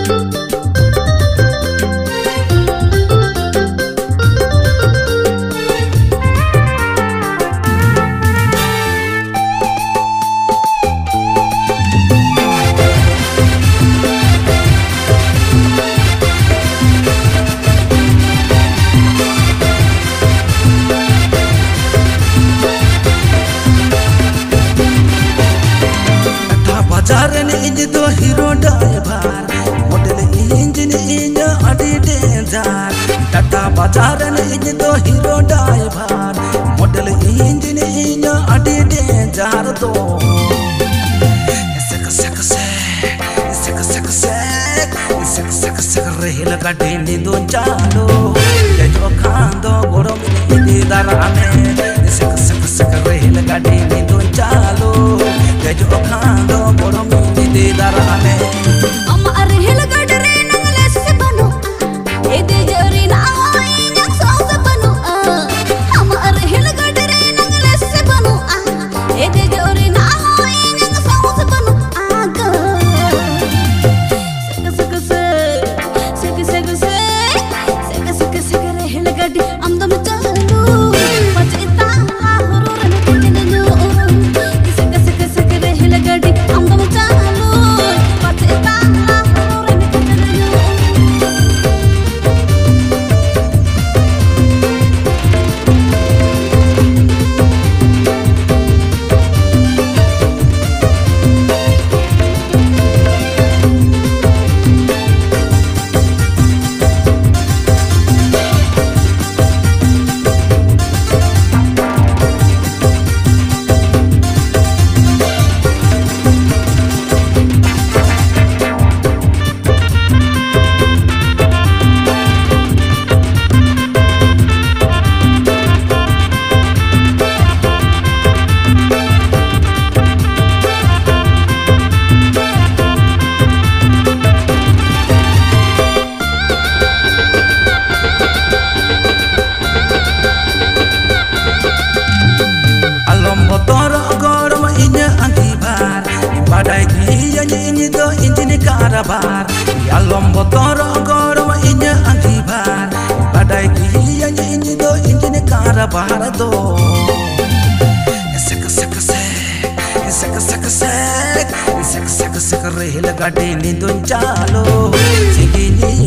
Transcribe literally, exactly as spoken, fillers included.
इन तो hero driver model engine इन अड़ी डेंजर टाटा बाजार इन तो हीरो ड्राइवर मॉडल इंजन इन अड़ी डेंजर तो सक सक सक सक सक सक सक सक रेल गाड़ी नी दो चालो ये जो खांदो गोरो मिली दारा में सक सक सक रेल गाड़ी नी दो चालो ये जो खांदो गोरो मिली दारा में अम्मा रेल गाड़ी रे नंगले से बनो ए दे जरी ना आई नक सौस बनो अम्मा रेल गाड़ी रे नंगले से बनो ए दे जरी ना आई नक सौस बनो आगा सक सक सक सक सक सक सक रेल गाड़ी हम दम चालू पचता हुरुरन कितने नो सक सक सक रेल गाड़ी हम दम चालू पचता हुरुरन कितने नो Bar Yalom botoro goro inya antibar Badai kiya ini do injine karabar do Sek sek sek Sek sek sek Sek sek sek rehel gadi ni dun chalo Sigini